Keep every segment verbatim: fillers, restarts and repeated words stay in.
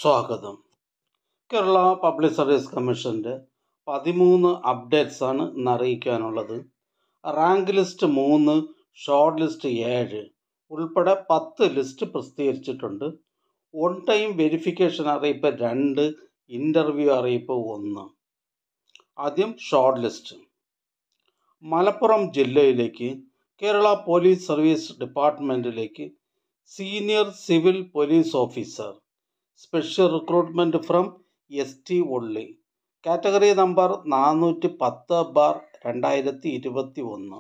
സ്വാഗതം. Kerala public service കമ്മീഷൻ്റെ പതിമൂന്ന് അപ്ഡേറ്റ്സ് ആണ് ഇന്ന് അറിയിക്കാനുള്ളത്. റാങ്ക് ലിസ്റ്റ് മൂന്ന്, ഷോർട്ട് ലിസ്റ്റ് ഏഴ് ഉൾപ്പെടെ പത്ത് ലിസ്റ്റ് പ്രസിദ്ധീകരിച്ചിട്ടുണ്ട്. ഓൺ ടൈം വെരിഫിക്കേഷൻ അറിയിപ്പ് രണ്ട്, ഇൻ്റർവ്യൂ അറിയിപ്പ് ഒന്ന്. ആദ്യം ഷോർട്ട് ലിസ്റ്റ്. മലപ്പുറം ജില്ലയിലേക്ക് കേരള പോലീസ് സർവീസ് ഡിപ്പാർട്ട്മെൻറ്റിലേക്ക് senior civil police officer special recruitment from S T only, category number നാനൂറ്റി പത്ത് ബാർ രണ്ടായിരത്തി ഇരുപത്തി ഒന്ന്.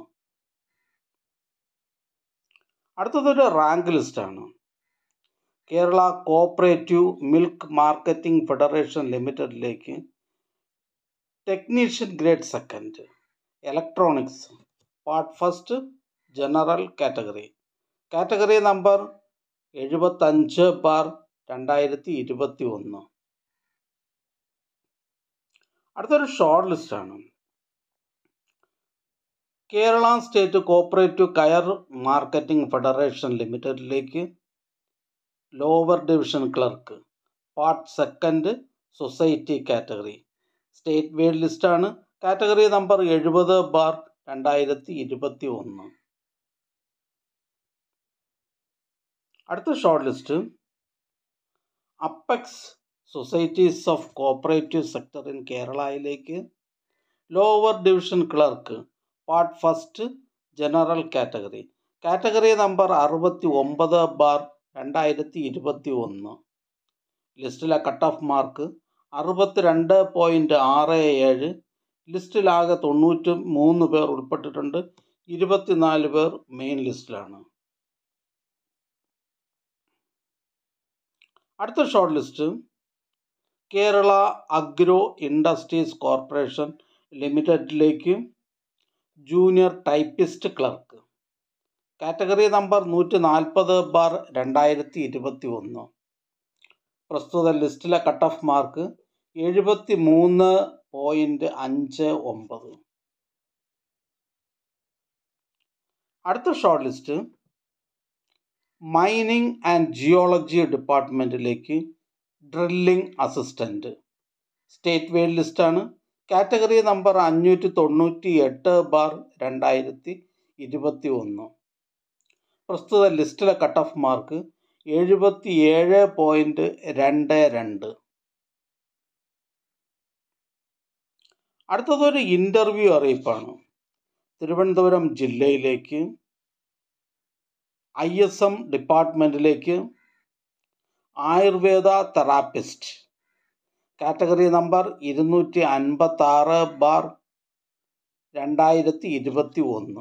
അടുത്തതൊരു റാങ്ക് ലിസ്റ്റാണ്. Kerala cooperative milk marketing federation ലിമിറ്റഡിലേക്ക് technician grade second electronics part first general category, category number എഴുപത്തഞ്ച് ബാർ രണ്ടായിരത്തി ഇരുപത്തി ഒന്ന്. അടുത്തൊരു ഷോർട്ട് ലിസ്റ്റാണ്. Kerala state cooperative coir marketing federation ലിമിറ്റഡിലേക്ക് lower division clerk part second society category, state wide ലിസ്റ്റാണ്, കാറ്റഗറി നമ്പർ എഴുപത് ബാർ രണ്ടായിരത്തി ഇരുപത്തി ഒന്ന്. അടുത്ത short list apex societies of cooperative sector in കേരളയിലേക്ക് lower division clerk part first general category, category number അറുപത്തി ഒമ്പത് ബാർ രണ്ടായിരത്തി ഇരുപത്തി ഒന്ന്. ലിസ്റ്റിലെ കട്ട് ഓഫ് മാർക്ക് അറുപത്തിരണ്ട് പോയിൻറ്റ് ആറ് ഏഴ്. ലിസ്റ്റിലാകെ തൊണ്ണൂറ്റി മൂന്ന് പേർ ഉൾപ്പെട്ടിട്ടുണ്ട്. ഇരുപത്തിനാല് പേർ മെയിൻ ലിസ്റ്റിലാണ്. അടുത്ത short list Kerala agro industries corporation ലിമിറ്റഡിലേക്ക് junior typist clerk, category number നൂറ്റി നാൽപ്പത് ബാർ രണ്ടായിരത്തി ഇരുപത്തി ഒന്ന്. പ്രസ്തുത ലിസ്റ്റിലെ കട്ട് ഓഫ് മാർക്ക് എഴുപത്തി മൂന്ന് പോയിൻറ്റ് അഞ്ച് ഒമ്പത്. അടുത്ത short list mining and geology ഡിപ്പാർട്ട്മെൻറ്റിലേക്ക് ഡ്രില്ലിംഗ് അസിസ്റ്റൻറ്റ്, സ്റ്റേറ്റ് വെയ്ഡ് ലിസ്റ്റാണ്, കാറ്റഗറി നമ്പർ അഞ്ഞൂറ്റി തൊണ്ണൂറ്റി എട്ട് ബാർ രണ്ടായിരത്തി ഇരുപത്തി ഒന്ന്. പ്രസ്തുത ലിസ്റ്റിലെ കട്ട് ഓഫ് മാർക്ക് എഴുപത്തി ഏഴ് പോയിൻറ്റ് രണ്ട് രണ്ട്. അടുത്തതൊരു ഇൻ്റർവ്യൂ അറിയിപ്പാണ്. തിരുവനന്തപുരം ജില്ലയിലേക്ക് ഐ എസ് എം ഡിപ്പാർട്ട്മെൻറ്റിലേക്ക് ആയുർവേദ തെറാപ്പിസ്റ്റ്, കാറ്റഗറി നമ്പർ ഇരുന്നൂറ്റി അൻപത്തി ആറ് ബാർ രണ്ടായിരത്തി ഇരുപത്തി ഒന്ന്.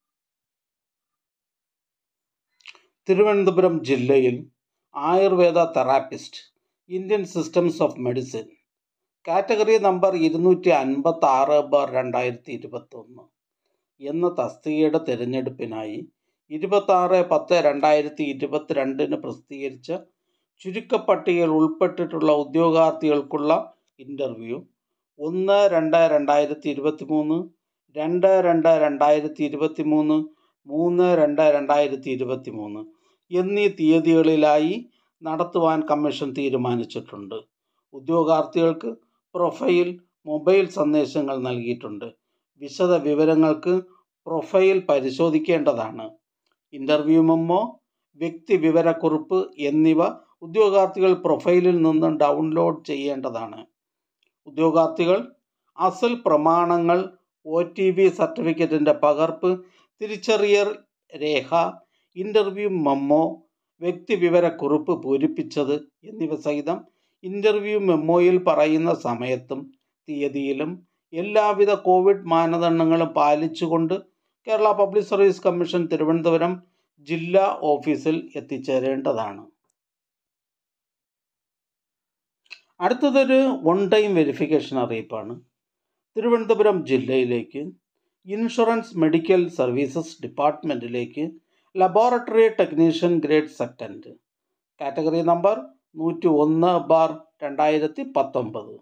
തിരുവനന്തപുരം ജില്ലയിൽ Ayurveda therapist Indian systems of medicine, category number ഇരുന്നൂറ്റി അൻപത്തി ആറ് ബാർ രണ്ടായിരത്തി ഇരുപത്തി ഒന്ന് എന്ന തസ്തികയുടെ തിരഞ്ഞെടുപ്പിനായി ഇരുപത്താറ് പത്ത് രണ്ടായിരത്തി ഇരുപത്തി രണ്ടിന് പ്രസിദ്ധീകരിച്ച ചുരുക്കപ്പട്ടികയിൽ ഉൾപ്പെട്ടിട്ടുള്ള ഉദ്യോഗാർത്ഥികൾക്കുള്ള ഇൻ്റർവ്യൂ ഒന്ന് രണ്ട് രണ്ടായിരത്തി ഇരുപത്തി മൂന്ന്, രണ്ട് രണ്ട് രണ്ടായിരത്തി ഇരുപത്തി മൂന്ന്, മൂന്ന് രണ്ട് രണ്ടായിരത്തി ഇരുപത്തി മൂന്ന് എന്നീ തീയതികളിലായി നടത്തുവാൻ കമ്മീഷൻ തീരുമാനിച്ചിട്ടുണ്ട്. ഉദ്യോഗാർത്ഥികൾക്ക് പ്രൊഫൈൽ മൊബൈൽ സന്ദേശങ്ങൾ നൽകിയിട്ടുണ്ട്. വിശദ വിവരങ്ങൾക്ക് പ്രൊഫൈൽ പരിശോധിക്കേണ്ടതാണ്. ഇൻ്റർവ്യൂ മെമ്മോ, വ്യക്തി വിവരക്കുറിപ്പ് എന്നിവ ഉദ്യോഗാർത്ഥികൾ പ്രൊഫൈലിൽ നിന്ന് ഡൗൺലോഡ് ചെയ്യേണ്ടതാണ്. ഉദ്യോഗാർത്ഥികൾ അസൽ പ്രമാണങ്ങൾ, ഒ ടി വി സർട്ടിഫിക്കറ്റിൻ്റെ പകർപ്പ്, തിരിച്ചറിയൽ രേഖ, ഇൻ്റർവ്യൂ മെമ്മോ, വ്യക്തി വിവരക്കുറിപ്പ് പൂരിപ്പിച്ചത് എന്നിവ സഹിതം ഇൻ്റർവ്യൂ മെമ്മോയിൽ പറയുന്ന സമയത്തും തീയതിയിലും എല്ലാവിധ കോവിഡ് മാനദണ്ഡങ്ങളും പാലിച്ചുകൊണ്ട് Kerala public service commission Thiruvananthapuram ജില്ലാ ഓഫീസിൽ എത്തിച്ചേരേണ്ടതാണ്. അടുത്തതൊരു വൺ ടൈം വെരിഫിക്കേഷൻ അറിയിപ്പാണ്. തിരുവനന്തപുരം ജില്ലയിലേക്ക് ഇൻഷുറൻസ് മെഡിക്കൽ സർവീസസ് ഡിപ്പാർട്ട്മെൻറ്റിലേക്ക് laboratory technician grade second, category number നൂറ്റി ഒന്ന് ബാർ രണ്ടായിരത്തി പത്തൊമ്പത്.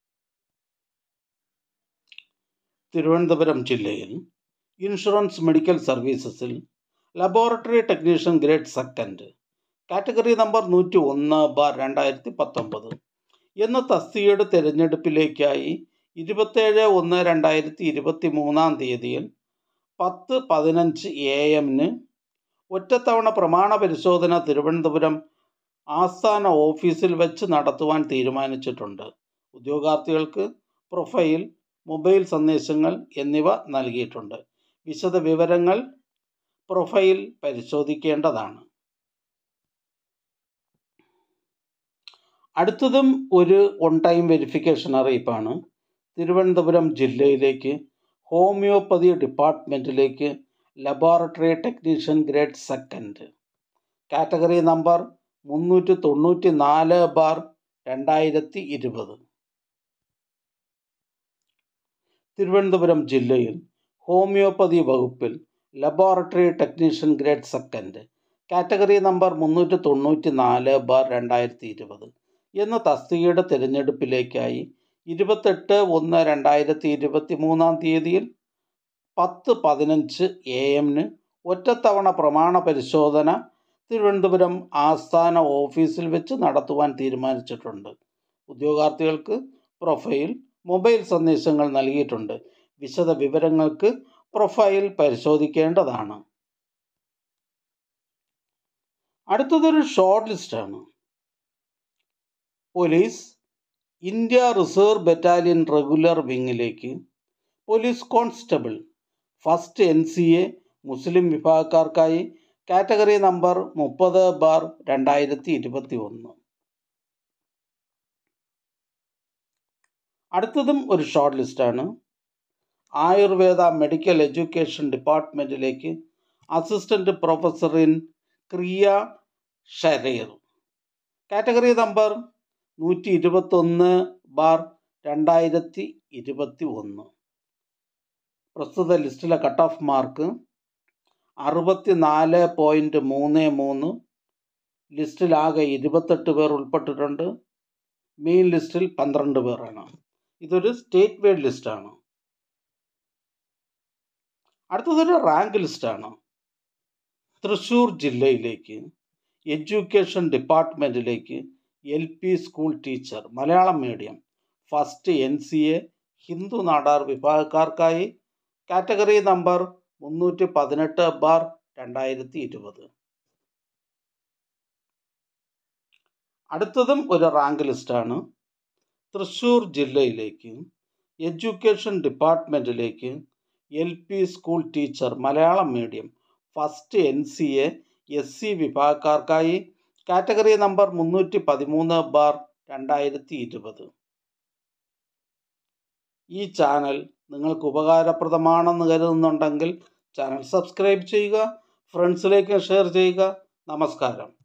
തിരുവനന്തപുരം ജില്ലയിൽ ഇൻഷുറൻസ് മെഡിക്കൽ സർവീസസിൽ laboratory technician grade second, category number നൂറ്റി ഒന്ന് ബാർ രണ്ടായിരത്തി പത്തൊമ്പത് എന്ന തസ്തികയുടെ തിരഞ്ഞെടുപ്പിലേക്കായി ഇരുപത്തേഴ് ഒന്ന് രണ്ടായിരത്തി ഇരുപത്തി മൂന്നാം തീയതിയിൽ പത്ത് പതിനഞ്ച് എ എമ്മിന് ഒറ്റത്തവണ പ്രമാണ പരിശോധന തിരുവനന്തപുരം ആസ്ഥാന ഓഫീസിൽ വെച്ച് നടത്തുവാൻ തീരുമാനിച്ചിട്ടുണ്ട്. ഉദ്യോഗാർത്ഥികൾക്ക് പ്രൊഫൈൽ, മൊബൈൽ സന്ദേശങ്ങൾ എന്നിവ നൽകിയിട്ടുണ്ട്. വിശദ വിവരങ്ങൾ പ്രൊഫൈൽ പരിശോധിക്കേണ്ടതാണ്. അടുത്തതും ഒരു ഓൺ ടൈം വെരിഫിക്കേഷൻ അറിയിപ്പാണ്. തിരുവനന്തപുരം ജില്ലയിലേക്ക് ഹോമിയോപ്പതി ഡിപ്പാർട്ട്മെൻറ്റിലേക്ക് laboratory technician grade second category number മുന്നൂറ്റി തൊണ്ണൂറ്റി നാല് ബാർ രണ്ടായിരത്തി ഇരുപത്. തിരുവനന്തപുരം ജില്ലയിൽ ഹോമിയോപ്പതി വകുപ്പിൽ laboratory technician grade second category number മുന്നൂറ്റി തൊണ്ണൂറ്റി നാല് ബാർ രണ്ടായിരത്തി ഇരുപത് എന്ന തസ്തികയുടെ തിരഞ്ഞെടുപ്പിലേക്കായി ഇരുപത്തെട്ട് ഒന്ന് രണ്ടായിരത്തി ഇരുപത്തി മൂന്നാം തീയതിയിൽ പത്ത് പതിനഞ്ച് എ എമ്മിന് ഒറ്റത്തവണ പ്രമാണ പരിശോധന തിരുവനന്തപുരം ആസ്ഥാന ഓഫീസിൽ വെച്ച് നടത്തുവാൻ തീരുമാനിച്ചിട്ടുണ്ട്. ഉദ്യോഗാർത്ഥികൾക്ക് പ്രൊഫൈൽ, മൊബൈൽ സന്ദേശങ്ങൾ നൽകിയിട്ടുണ്ട്. വിശദ വിവരങ്ങൾക്ക് പ്രൊഫൈൽ പരിശോധിക്കേണ്ടതാണ്. അടുത്തതൊരു ഷോർട്ട് ലിസ്റ്റാണ്. Police India reserve battalion regular വിങ്ങിലേക്ക് police constable first N C A മുസ്ലിം വിഭാഗക്കാർക്കായി കാറ്റഗറി നമ്പർ മുപ്പത് ബാർ രണ്ടായിരത്തി ഇരുപത്തി ഒന്ന്. അടുത്തതും ഒരു ഷോർട്ട് ലിസ്റ്റാണ്. ആയുർവേദ മെഡിക്കൽ എഡ്യൂക്കേഷൻ ഡിപ്പാർട്ട്മെൻറ്റിലേക്ക് assistant professor in Kriya Sharir category number നൂറ്റി ഇരുപത്തൊന്ന് ബാർ രണ്ടായിരത്തി ഇരുപത്തി ഒന്ന്. പ്രസ്തുത ലിസ്റ്റിലെ കട്ട് ഓഫ് മാർക്ക് അറുപത്തി നാല് പോയിൻറ്റ് മൂന്ന് മൂന്ന്. ലിസ്റ്റിലാകെ ഇരുപത്തെട്ട് പേർ ഉൾപ്പെട്ടിട്ടുണ്ട്. മെയിൻ ലിസ്റ്റിൽ പന്ത്രണ്ട് പേരാണ്. ഇതൊരു സ്റ്റേറ്റ് വൈഡ് ലിസ്റ്റാണ്. അടുത്തതൊരു റാങ്ക് ലിസ്റ്റാണ്. തൃശ്ശൂർ ജില്ലയിലേക്ക് എഡ്യൂക്കേഷൻ ഡിപ്പാർട്ട്മെൻറ്റിലേക്ക് L P school teacher Malayalam medium first N C A Hindu Nadar വിഭാഗക്കാർക്കായി കാറ്റഗറി നമ്പർ മുന്നൂറ്റി പതിനെട്ട് ബാർ രണ്ടായിരത്തി ഇരുപത്. അടുത്തതും ഒരു റാങ്ക് ലിസ്റ്റാണ്. തൃശ്ശൂർ ജില്ലയിലേക്ക് എഡ്യൂക്കേഷൻ ഡിപ്പാർട്ട്മെൻറ്റിലേക്ക് L P school teacher Malayalam medium first N C A S C വിഭാഗക്കാർക്കായി കാറ്റഗറി നമ്പർ മുന്നൂറ്റി പതിമൂന്ന് ബാർ രണ്ടായിരത്തി ഇരുപത്. ഈ ചാനൽ നിങ്ങൾക്ക് ഉപകാരപ്രദമാണെന്ന് കരുതുന്നുണ്ടെങ്കിൽ ചാനൽ സബ്സ്ക്രൈബ് ചെയ്യുക, ഫ്രണ്ട്സിലേക്ക് ഷെയർ ചെയ്യുക. നമസ്കാരം.